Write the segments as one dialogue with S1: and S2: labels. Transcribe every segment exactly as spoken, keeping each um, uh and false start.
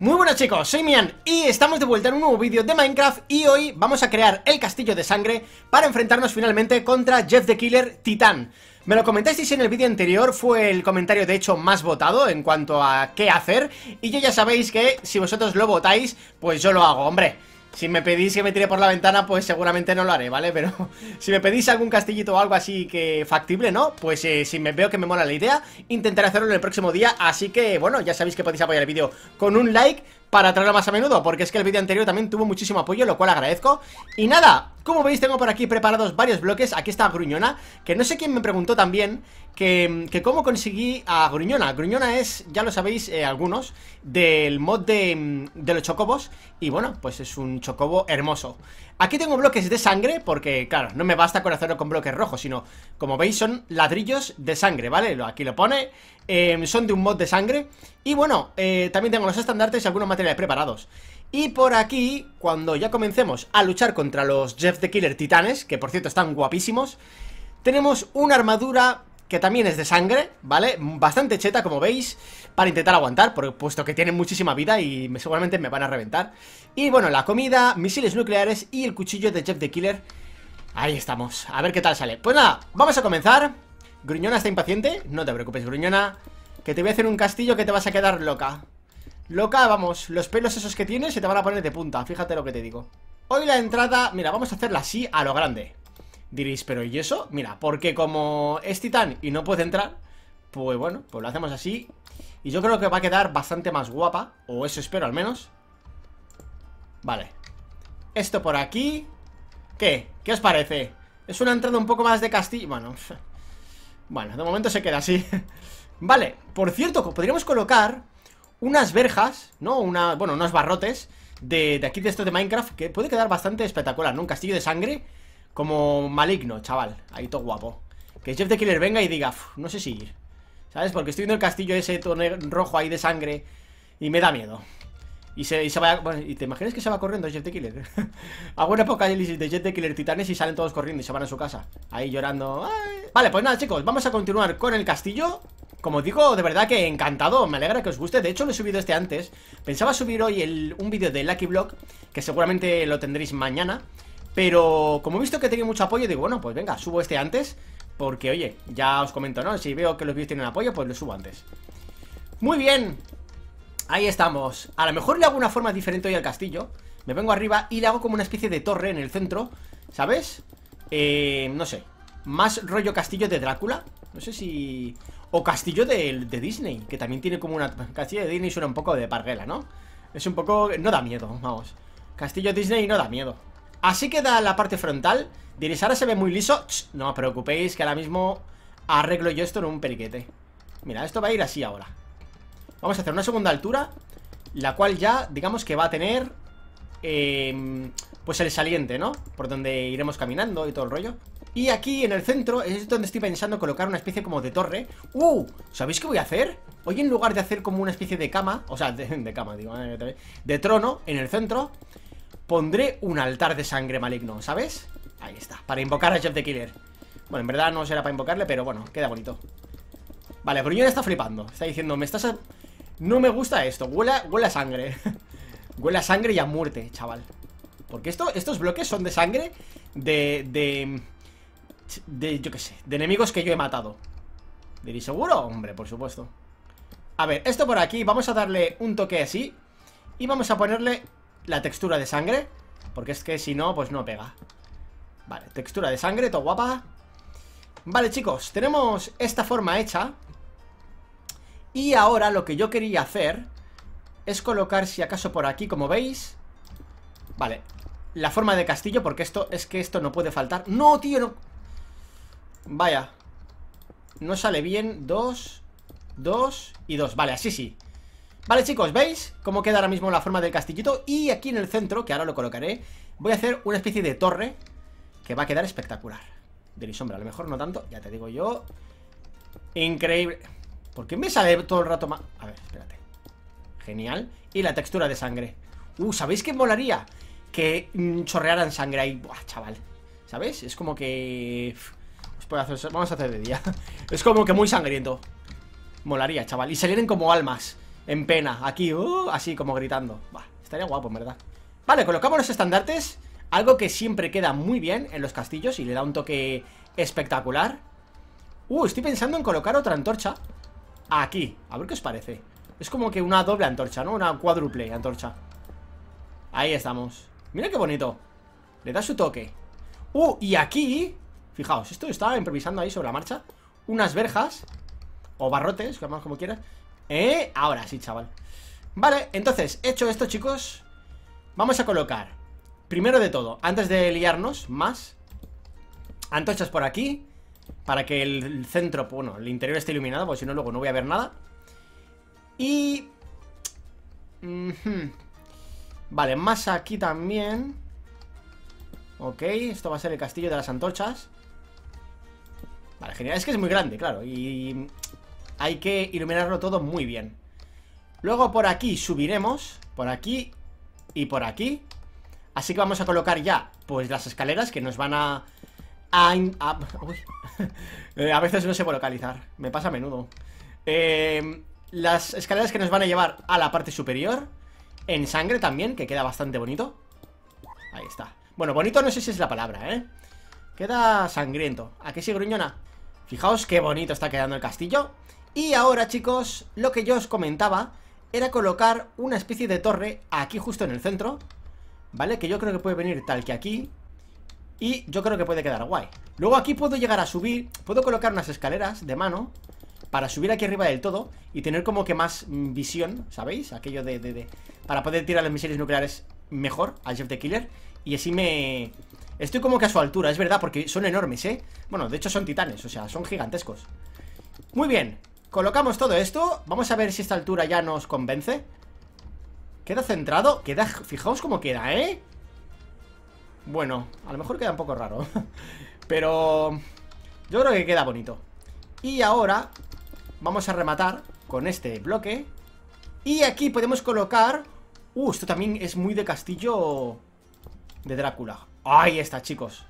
S1: Muy buenas chicos, soy Mian y estamos de vuelta en un nuevo vídeo de Minecraft. Y hoy vamos a crear el castillo de sangre para enfrentarnos finalmente contra Jeff the Killer Titán. Me lo comentasteis en el vídeo anterior, fue el comentario de hecho más votado en cuanto a qué hacer. Y yo ya sabéis que si vosotros lo votáis, pues yo lo hago, hombre. Si me pedís que me tire por la ventana, pues seguramente no lo haré, ¿vale? Pero si me pedís algún castillito o algo así que factible, ¿no? Pues eh, si me veo que me mola la idea, intentaré hacerlo en el próximo día. Así que, bueno, ya sabéis que podéis apoyar el vídeo con un like para traerlo más a menudo, porque es que el vídeo anterior también tuvo muchísimo apoyo, lo cual agradezco. Y nada, como veis tengo por aquí preparados varios bloques. Aquí está Gruñona, que no sé quién me preguntó también que, que cómo conseguí a Gruñona. Gruñona es, ya lo sabéis eh, algunos, del mod de, de los chocobos. Y bueno, pues es un chocobo hermoso. Aquí tengo bloques de sangre, porque claro, no me basta con hacerlo con bloques rojos, sino, como veis, son ladrillos de sangre, ¿vale? Aquí lo pone, eh, son de un mod de sangre. Y bueno, eh, también tengo los estandartes y algunos materiales preparados. Y por aquí, cuando ya comencemos a luchar contra los Jeff the Killer Titanes, que por cierto están guapísimos, tenemos una armadura que también es de sangre, ¿vale? Bastante cheta, como veis, para intentar aguantar, porque, puesto que tienen muchísima vida y me, seguramente me van a reventar. Y bueno, la comida, misiles nucleares y el cuchillo de Jeff the Killer. Ahí estamos, a ver qué tal sale. Pues nada, vamos a comenzar. Gruñona está impaciente, no te preocupes, Gruñona, que te voy a hacer un castillo que te vas a quedar loca. Loca, vamos, los pelos esos que tienes se te van a poner de punta, fíjate lo que te digo. Hoy la entrada, mira, vamos a hacerla así a lo grande. Diréis, pero ¿y eso? Mira, porque como es titán y no puede entrar, pues bueno, pues lo hacemos así. Y yo creo que va a quedar bastante más guapa, o eso espero al menos. Vale. Esto por aquí. ¿Qué? ¿Qué os parece? Es una entrada un poco más de castillo. Bueno, bueno, de momento se queda así. Vale, por cierto, podríamos colocar unas verjas, ¿no? Una, bueno, unos barrotes de, de aquí de estos de Minecraft, que puede quedar bastante espectacular, ¿no? Un castillo de sangre como maligno, chaval, ahí todo guapo. Que Jeff the Killer venga y diga, no sé si ir, ¿sabes? Porque estoy viendo el castillo ese todo rojo ahí de sangre y me da miedo. Y se, y se va, bueno, ¿y te imaginas que se va corriendo Jeff the Killer? Hago una apocalipsis de Jeff the Killer Titanes y salen todos corriendo y se van a su casa, ahí llorando. ¡Ay! Vale, pues nada chicos, vamos a continuar con el castillo. Como digo, de verdad que encantado, me alegra que os guste. De hecho lo he subido este antes. Pensaba subir hoy el, un vídeo de Lucky Block, que seguramente lo tendréis mañana. Pero como he visto que tenía mucho apoyo, digo, bueno, pues venga, subo este antes. Porque, oye, ya os comento, ¿no? Si veo que los vídeos tienen apoyo, pues lo subo antes. Muy bien. Ahí estamos. A lo mejor le hago una forma diferente hoy al castillo. Me vengo arriba y le hago como una especie de torre en el centro, ¿sabes? Eh, no sé. Más rollo castillo de Drácula. No sé si... O castillo de, de Disney, que también tiene como una... Castillo de Disney suena un poco de parguela, ¿no? Es un poco... No da miedo, vamos. Castillo Disney no da miedo. Así queda la parte frontal. Diréis, ahora se ve muy liso. Ch, no os preocupéis que ahora mismo arreglo yo esto en un periquete. Mira, esto va a ir así ahora. Vamos a hacer una segunda altura, la cual ya, digamos que va a tener eh, pues el saliente, ¿no? Por donde iremos caminando y todo el rollo. Y aquí en el centro es donde estoy pensando colocar una especie como de torre. ¡Uh! ¿Sabéis qué voy a hacer? Hoy en lugar de hacer como una especie de cama, o sea, de, de cama, digo, de trono en el centro, pondré un altar de sangre maligno, ¿sabes? Ahí está, para invocar a Jeff the Killer. Bueno, en verdad no será para invocarle, pero bueno, queda bonito. Vale, Gruñón está flipando. Está diciendo, me estás... A... No me gusta esto, huele a, huele a sangre. Huele a sangre y a muerte, chaval. Porque esto, estos bloques son de sangre de... De... De, yo qué sé, de enemigos que yo he matado. ¿Diréis seguro? Hombre, por supuesto. A ver, esto por aquí, vamos a darle un toque así. Y vamos a ponerle la textura de sangre, porque es que si no, pues no pega. Vale, textura de sangre, todo guapa. Vale, chicos, tenemos esta forma hecha. Y ahora lo que yo quería hacer es colocar, si acaso por aquí, como veis. Vale, la forma de castillo, porque esto, es que esto no puede faltar. No, tío, no. Vaya, no sale bien. Dos, dos y dos, vale, así sí. Vale chicos, ¿veis cómo queda ahora mismo la forma del castillito? Y aquí en el centro, que ahora lo colocaré, voy a hacer una especie de torre que va a quedar espectacular. Diréis, hombre, a lo mejor no tanto, ya te digo yo. Increíble. ¿Por qué me sale todo el rato más? A ver, espérate. Genial. Y la textura de sangre. Uh, ¿sabéis qué molaría? Que mm, chorrearan sangre ahí. Buah, chaval, ¿sabes? Es como que... Vamos a hacer de día. Es como que muy sangriento. Molaría, chaval. Y salieran como almas. en pena, aquí, uh, así como gritando. Bah, estaría guapo, en verdad. Vale, colocamos los estandartes. Algo que siempre queda muy bien en los castillos y le da un toque espectacular. Uh, estoy pensando en colocar otra antorcha aquí, a ver qué os parece. Es como que una doble antorcha, ¿no? Una cuádruple antorcha. Ahí estamos. Mira qué bonito. Le da su toque. Uh, y aquí, fijaos, esto estaba improvisando ahí sobre la marcha. Unas verjas o barrotes, llamamos como quieras. Eh, ahora sí, chaval. Vale, entonces, hecho esto, chicos, vamos a colocar, primero de todo, antes de liarnos más, antorchas por aquí, para que el centro, bueno, el interior esté iluminado, porque si no luego no voy a ver nada. Y... Uh-huh. Vale, más aquí también. Ok, esto va a ser el castillo de las antorchas. Vale, genial, es que es muy grande, claro, y hay que iluminarlo todo muy bien. Luego por aquí subiremos, por aquí y por aquí. Así que vamos a colocar ya, pues, las escaleras que nos van a... A, a, uy. a veces no sé localizar, me pasa a menudo. eh, Las escaleras que nos van a llevar a la parte superior, en sangre también, que queda bastante bonito. Ahí está. Bueno, bonito no sé si es la palabra, ¿eh? Queda sangriento. ¿A qué sí, gruñona? Fijaos qué bonito está quedando el castillo. Y ahora, chicos, lo que yo os comentaba era colocar una especie de torre aquí justo en el centro, ¿vale? Que yo creo que puede venir tal que aquí. Y yo creo que puede quedar guay. Luego aquí puedo llegar a subir, puedo colocar unas escaleras de mano para subir aquí arriba del todo y tener como que más mm, visión, ¿sabéis? Aquello de, de, de... para poder tirar los misiles nucleares mejor al Jeff the Killer. Y así me... Estoy como que a su altura, es verdad, porque son enormes, ¿eh? Bueno, de hecho son titanes, o sea, son gigantescos. Muy bien, colocamos todo esto. Vamos a ver si esta altura ya nos convence. Queda centrado, queda... Fijaos cómo queda, ¿eh? Bueno, a lo mejor queda un poco raro pero yo creo que queda bonito. Y ahora vamos a rematar con este bloque. Y aquí podemos colocar... Uh, esto también es muy de castillo de Drácula. Ahí está, chicos.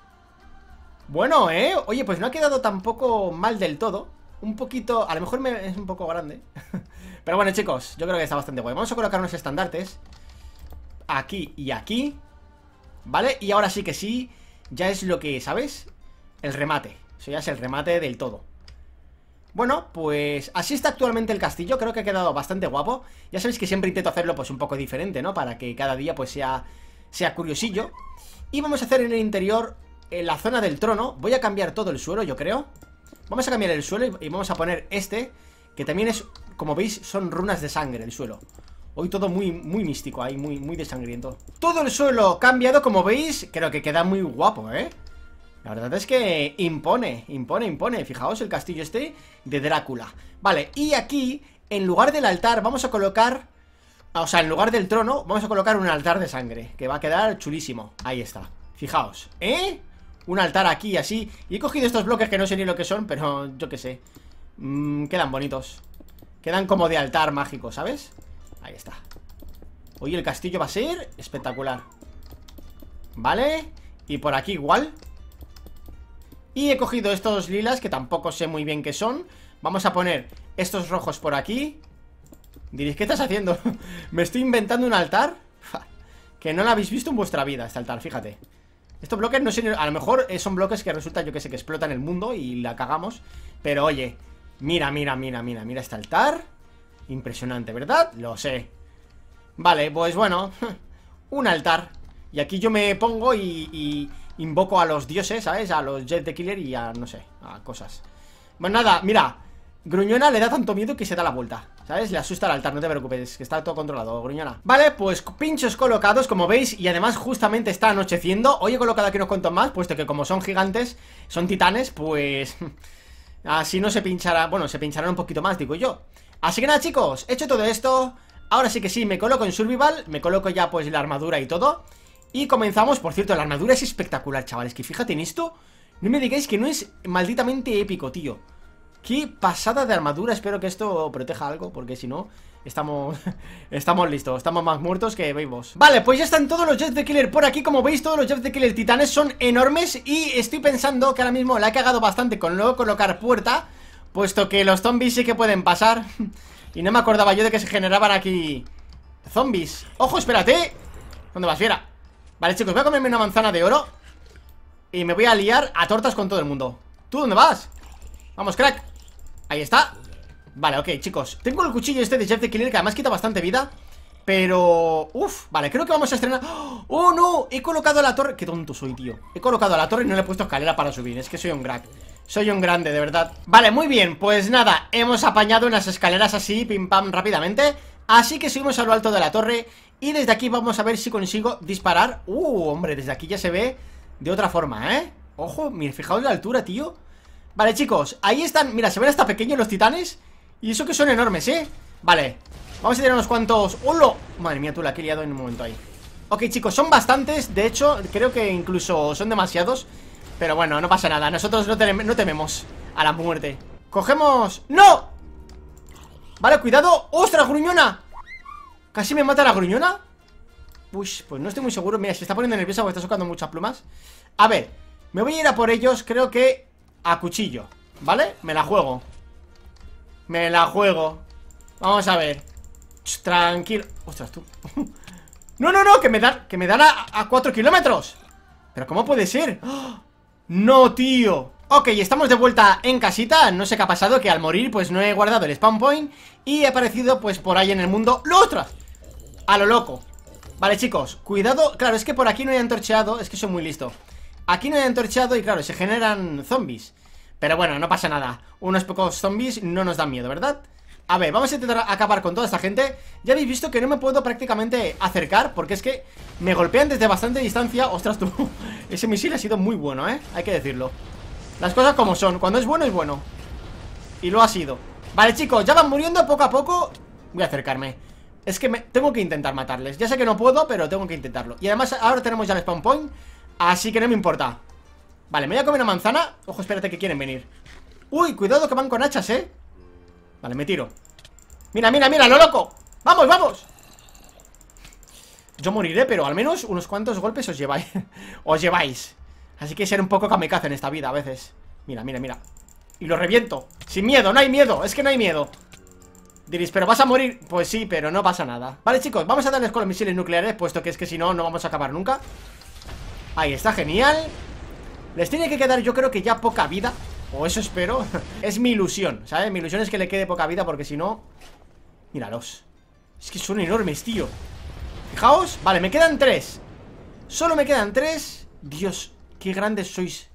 S1: Bueno, ¿eh? Oye, pues no ha quedado tampoco mal del todo. Un poquito... A lo mejor me... es un poco grande pero bueno, chicos, yo creo que está bastante guay. Vamos a colocar unos estandartes aquí y aquí, ¿vale? Y ahora sí que sí, ya es lo que, ¿sabes? El remate, eso ya es el remate del todo. Bueno, pues así está actualmente el castillo. Creo que ha quedado bastante guapo. Ya sabéis que siempre intento hacerlo pues un poco diferente, ¿no? Para que cada día pues sea, sea curiosillo. Y vamos a hacer en el interior, en la zona del trono, voy a cambiar todo el suelo, yo creo. Vamos a cambiar el suelo y vamos a poner este, que también es, como veis, son runas de sangre el suelo. Hoy todo muy, muy místico, ahí, muy, muy de sangriento. Todo el suelo cambiado, como veis. Creo que queda muy guapo, ¿eh? La verdad es que impone, impone, impone. Fijaos el castillo este de Drácula. Vale, y aquí, en lugar del altar, vamos a colocar... O sea, en lugar del trono, vamos a colocar un altar de sangre, que va a quedar chulísimo. Ahí está, fijaos, ¿eh? Un altar aquí, así. Y he cogido estos bloques que no sé ni lo que son, pero yo qué sé. mm, Quedan bonitos. Quedan como de altar mágico, ¿sabes? Ahí está. Hoy el castillo va a ser espectacular. Vale, y por aquí igual. Y he cogido estos lilas, que tampoco sé muy bien qué son. Vamos a poner estos rojos por aquí. Diréis, ¿qué estás haciendo? ¿Me estoy inventando un altar? Que no lo habéis visto en vuestra vida, este altar, fíjate. Estos bloques, no sé, a lo mejor son bloques que resulta, yo que sé, que explotan el mundo y la cagamos. Pero oye, mira, mira, mira, mira, mira este altar. Impresionante, ¿verdad? Lo sé. Vale, pues bueno, un altar. Y aquí yo me pongo y... y invoco a los dioses, ¿sabes? A los Jeff the Killer y a, no sé, a cosas. Bueno, nada, mira, Gruñona le da tanto miedo que se da la vuelta, ¿sabes? Le asusta al altar, no te preocupes, que está todo controlado, Gruñona. Vale, pues pinchos colocados, como veis. Y además justamente está anocheciendo. Hoy he colocado aquí unos cuantos más, puesto que como son gigantes, son titanes, pues... así no se pinchará, bueno, se pincharán un poquito más, digo yo. Así que nada, chicos, hecho todo esto. Ahora sí que sí, me coloco en Survival. Me coloco ya pues la armadura y todo. Y comenzamos, por cierto, la armadura es espectacular, chavales. Que fíjate en esto, no me digáis que no es malditamente épico, tío. Qué pasada de armadura, espero que esto proteja algo, porque si no, estamos estamos listos, estamos más muertos que vivos. Vale, pues ya están todos los Jeff the Killer por aquí. Como veis, todos los Jeff the Killer titanes son enormes. Y estoy pensando que ahora mismo la he cagado bastante con no colocar puerta, puesto que los zombies sí que pueden pasar. Y no me acordaba yo de que se generaban aquí zombies. ¡Ojo, espérate! ¿Dónde vas, fiera? Vale, chicos, voy a comerme una manzana de oro y me voy a liar a tortas con todo el mundo. ¿Tú dónde vas? Vamos, crack. Ahí está. Vale, ok, chicos. Tengo el cuchillo este de Jeff the Killer, que además quita bastante vida. Pero... Uf, vale, creo que vamos a estrenar... ¡Oh, no! He colocado la torre... Qué tonto soy, tío. He colocado la torre y no le he puesto escalera para subir. Es que soy un crack. Soy un grande, de verdad. Vale, muy bien, pues nada. Hemos apañado unas escaleras así, pim pam, rápidamente. Así que subimos a lo alto de la torre. Y desde aquí vamos a ver si consigo disparar. Uh, hombre, desde aquí ya se ve de otra forma, ¿eh? Ojo, mira, fijaos la altura, tío. Vale, chicos, ahí están. Mira, se ven hasta pequeños los titanes. Y eso que son enormes, ¿eh? Vale, vamos a tirar unos cuantos... ¡Hola! Madre mía, tú la que he liado en un momento ahí. Ok, chicos, son bastantes. De hecho, creo que incluso son demasiados. Pero bueno, no pasa nada. Nosotros no, tem no tememos a la muerte. Cogemos... ¡No! Vale, cuidado. ¡Ostras, gruñona! ¿Casi me mata la gruñona? Uy, pues no estoy muy seguro. Mira, se está poniendo nerviosa porque está sacando muchas plumas. A ver, me voy a ir a por ellos. Creo que a cuchillo, ¿vale? Me la juego. Me la juego. Vamos a ver. Ch, tranquilo. Ostras, tú. No, no, no, que me dan, que me dan a, a cuatro kilómetros. Pero ¿cómo puede ser? ¡Oh! No, tío. Ok, estamos de vuelta en casita. No sé qué ha pasado, que al morir pues no he guardado el spawn point y he aparecido pues por ahí en el mundo. ¡Lo ostras! A lo loco. Vale, chicos, cuidado. Claro, es que por aquí no he antorcheado. Es que soy muy listo. Aquí no he antorcheado y claro, se generan zombies. Pero bueno, no pasa nada. Unos pocos zombies no nos dan miedo, ¿verdad? A ver, vamos a intentar acabar con toda esta gente. Ya habéis visto que no me puedo prácticamente acercar porque es que me golpean desde bastante distancia. Ostras, tú. Ese misil ha sido muy bueno, ¿eh? Hay que decirlo. Las cosas como son. Cuando es bueno, es bueno. Y lo ha sido. Vale, chicos, ya van muriendo poco a poco. Voy a acercarme. Es que me... tengo que intentar matarles. Ya sé que no puedo, pero tengo que intentarlo. Y además ahora tenemos ya el spawn point, así que no me importa. Vale, me voy a comer una manzana. Ojo, espérate que quieren venir. Uy, cuidado que van con hachas, ¿eh? Vale, me tiro. Mira, mira, mira, lo loco. ¡Vamos, vamos! Yo moriré, pero al menos unos cuantos golpes os lleváis. Os lleváis. Así que ser un poco kamikaze en esta vida a veces. Mira, mira, mira. Y lo reviento. Sin miedo, no hay miedo. Es que no hay miedo. Diréis, ¿pero vas a morir? Pues sí, pero no pasa nada. Vale, chicos, vamos a darles con los misiles nucleares, puesto que es que si no, no vamos a acabar nunca. Ahí está, genial. Les tiene que quedar, yo creo que ya poca vida. O eso espero. Es mi ilusión, ¿sabes? Mi ilusión es que le quede poca vida, porque si no... Míralos. Es que son enormes, tío. Fijaos. Vale, me quedan tres. Solo me quedan tres. Dios, qué grandes sois.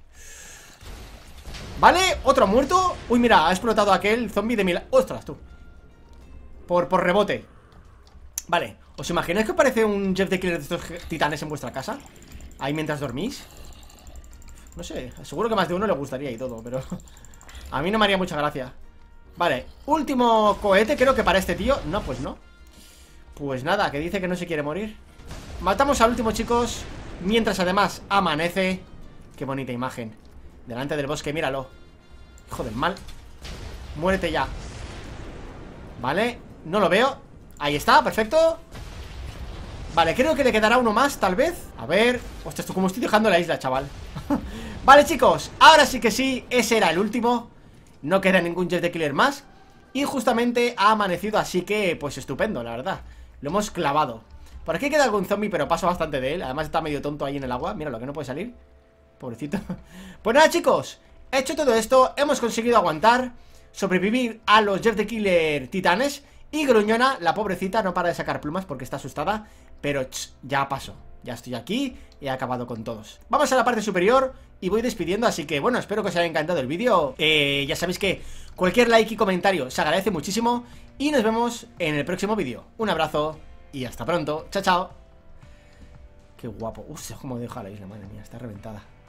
S1: Vale, otro muerto. Uy, mira, ha explotado aquel zombie de mil... ¡Ostras, tú! Por, por rebote. Vale, ¿os imagináis que aparece un Jeff the Killer de estos titanes en vuestra casa? Ahí mientras dormís. No sé, seguro que más de uno le gustaría y todo, pero a mí no me haría mucha gracia. Vale, último cohete creo que para este tío. No, pues no. Pues nada, que dice que no se quiere morir. Matamos al último, chicos. Mientras además amanece. Qué bonita imagen. Delante del bosque, míralo. Hijo del mal. Muérete ya. Vale, no lo veo. Ahí está, perfecto. Vale, creo que le quedará uno más, tal vez. A ver, hostia, esto como estoy dejando la isla, chaval. Vale, chicos, ahora sí que sí. Ese era el último. No queda ningún Jeff the Killer más. Y justamente ha amanecido, así que, pues estupendo, la verdad. Lo hemos clavado. Por aquí queda algún zombie, pero paso bastante de él. Además está medio tonto ahí en el agua. Mira lo que no puede salir. Pobrecito. Pues nada, chicos, he hecho todo esto. Hemos conseguido aguantar, sobrevivir a los Jeff the Killer titanes. Y Gruñona, la pobrecita, no para de sacar plumas porque está asustada. Pero ch, ya pasó. Ya estoy aquí y he acabado con todos. Vamos a la parte superior y voy despidiendo. Así que bueno, espero que os haya encantado el vídeo. eh, Ya sabéis que cualquier like y comentario se agradece muchísimo. Y nos vemos en el próximo vídeo. Un abrazo y hasta pronto. Chao, chao. Qué guapo. Uf, cómo deja la isla, madre mía, está reventada.